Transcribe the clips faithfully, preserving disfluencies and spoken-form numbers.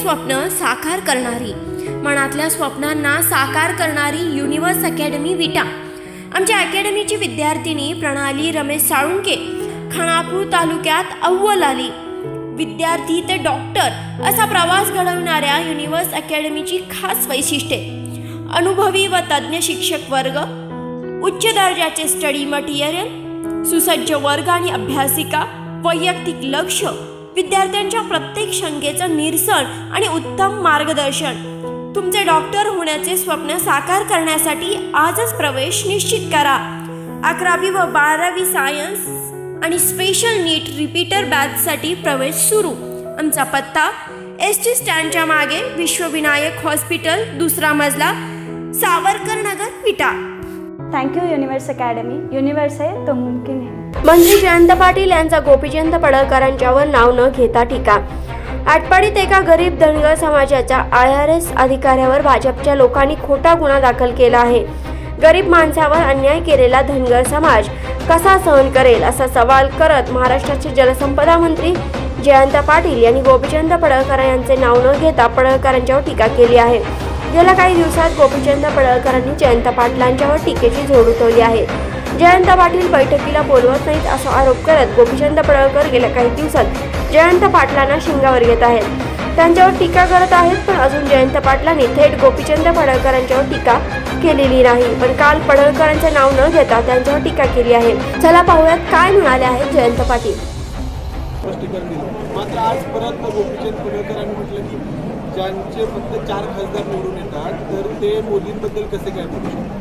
स्वप्न साकार करणारी, मनातल्या स्वप्नांना साकार करणारी युनिव्हर्स अकॅडमी विटा। आमच्या अकॅडमीची विद्यार्थिनी प्रणाली रमेश साळुंके खानापूर तालुक्यात अव्वल आली। विद्यार्थी ते डॉक्टर असा प्रवास घडवणाऱ्या युनिव्हर्स अकॅडमीची खास वैशिष्ट्ये: अनुभवी व तज्ज्ञ शिक्षक वर्ग, उच्च दर्जाचे स्टडी मटेरियल, सुसज्ज वर्ग आणि अभ्यासिका, वैयक्तिक लक्ष, विद्यार्थ्यांच्या प्रत्येक शंकेचं निरसन आणि उत्तम मार्गदर्शन। तुमचे डॉक्टर होण्याचे स्वप्न साकार करण्यासाठी आजच प्रवेश निश्चित करा। अकरावी व बारावी सायन्स आणि स्पेशल नीट रिपीटर बॅचसाठी प्रवेश सुरू। आमचा पत्ता एस टी स्टँडच्या मागे, विश्वविनायक हॉस्पिटल, दुसरा मजला, Savarkar Nagar, Vita. Thank you Universe Academy. Universe है तो मुमकिन है। मंत्री जयंत पाटील यांचा गोपीचंद पडळकरांच्यावर नाव न घेता टीका। आटपाडीत एका गरीब धनगर समाजाच्या आय आर एस अधिकाऱ्यावर भाजपच्या लोकांनी खोटा गुन्हा दाखल केला आहे। गरीब माणसावर अन्याय केलेला धनगर समाज कसा सहन करेल असा सवाल करत महाराष्ट्राचे जलसंपदा मंत्री जयंत पाटील यांनी गोपीचंद पडळकर यांचे नाव न घेता पडळकरांच्यावर टीका केली आहे। गेल्या काही दिवसात गोपीचंद पडळकरांनी जयंत पाटलांच्यावर टीकेची झोड उठवली आहे। जयंत पाटील बैठकीला बोलवत नाहीत असा आरोप करत गोपीचंद पडळकर गेल्या काही दिवसात जयंत पाटलांना शिंगावर घेत आहेत, त्यांच्यावर टीका करत आहेत। पण अजून जयंत पाटलांनी थेट गोपीचंद पडळकरांच्यावर टीका केलेली नाही, पण काल पडळकरांचे नाव न घेता त्यांच्यावर टीका केली आहे। चला पाहूयात काय म्हणाले आहेत जयंत पाटील। मात्र आज परत गोपीचंद पडळकरांनी म्हटलं की ज्यांचे फक्त चार खासदार निवडून येतात तर ते मोदींबद्दल कसे काय बोलू शकतात?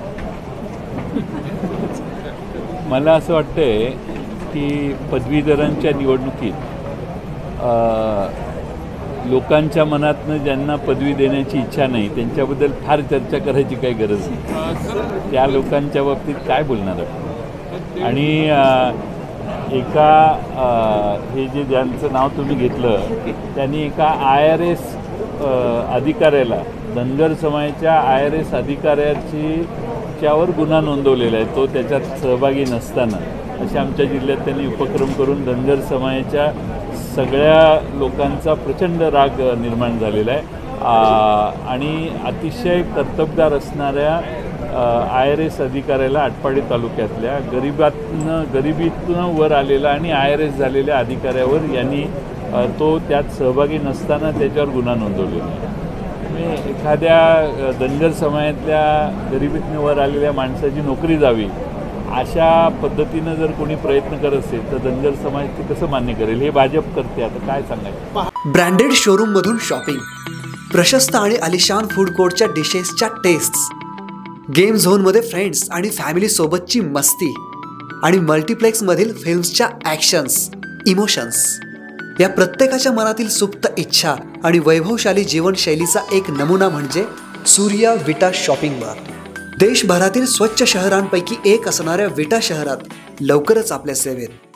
मला असं वाटतंय की पदवीधरांच्या निवडणुकीत लोकांच्या मनातनं ज्यांना पदवी देण्याची इच्छा नाही त्यांच्याबद्दल फार चर्चा करायची काही गरज नाही। त्या लोकांच्या बाबतीत काय बोलणार आपण? आणि एका हे जे ज्यांचं नाव तुम्ही घेतलं त्यांनी एका आय आर एस अधिकाऱ्याला, धनगर समाजाच्या आय आर एस अधिकाऱ्याची त्यावर गुन्हा नोंदवलेला आहे, तो त्याच्यात सहभागी नसताना। असे आमच्या जिल्ह्यात त्यांनी उपक्रम करून धनगर समाजाच्या सगळ्या लोकांचा प्रचंड राग निर्माण झालेला आहे। आणि अतिशय कर्तबगार असणाऱ्या आय आर एस अधिकाऱ्याला, आटपाडी तालुक्यातल्या गरिबातनं गरिबीतनं वर आलेला आणि आय आर एस झालेल्या अधिकाऱ्यावर यांनी तो त्यात सहभागी नसताना त्याच्यावर गुन्हा नोंदवलेला आहे। म्हणजे एखाद्या धनगर समाजातल्या गरिबीतनं वर आलेल्या माणसाची नोकरी जावी अशा पद्धतीनं जर कोणी प्रयत्न करत असेल तर धनगर समाज ते कसं मान्य करेल? हे भाजप करते, आता काय सांगायचं? ब्रँडेड शोरूम मधून शॉपिंग, प्रशस्त आणि आलिशान फूड कोर्टच्या डिशेसच्या टेस्ट्स, गेम झोन मध्ये फ्रेंड्स आणि फॅमिली सोबतची मस्ती आणि मल्टीप्लेक्स मधील फिल्म्सच्या ॲक्शन्स, इमोशन्स, या प्रत्येकाच्या मनातील सुप्त इच्छा आणि वैभवशाली जीवनशैलीचा एक नमुना म्हणजे सूर्या विटा शॉपिंग मार्ट। देशभरातील स्वच्छ शहरांपैकी एक असणाऱ्या विटा शहरात लवकरच आपल्या सेवेत।